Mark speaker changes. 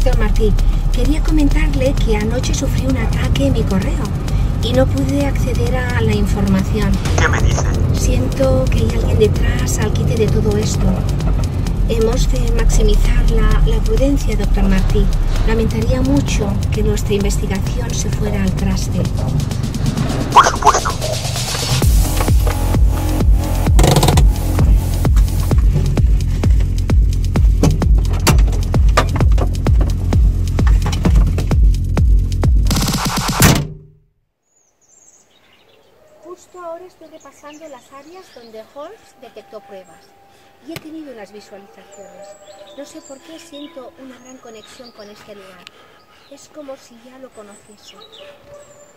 Speaker 1: Doctor Martí, quería comentarle que anoche sufrí un ataque en mi correo y no pude acceder a la información.
Speaker 2: ¿Qué me dice?
Speaker 1: Siento que hay alguien detrás al quite de todo esto. Hemos de maximizar la prudencia, doctor Martí. Lamentaría mucho que nuestra investigación se fuera al traste.
Speaker 2: Por supuesto.
Speaker 1: Justo ahora estoy repasando las áreas donde Holmes detectó pruebas y he tenido unas visualizaciones. No sé por qué siento una gran conexión con este lugar. Es como si ya lo conociese.